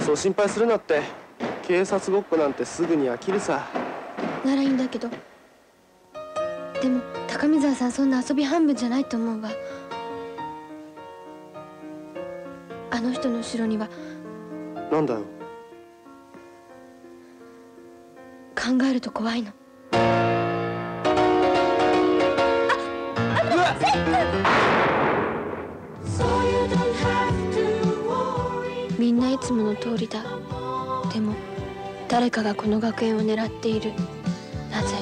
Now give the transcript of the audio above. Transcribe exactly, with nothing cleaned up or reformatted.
あそう心配するなって。警察ごっこなんてすぐに飽きるさ。 ならいいんだけど、でも高見沢さんそんな遊び半分じゃないと思うわ。あの人の後ろには。 なんだよ。 考えると怖いの。みんないつもの通りだ。でも誰かがこの学園を狙っている。なぜ？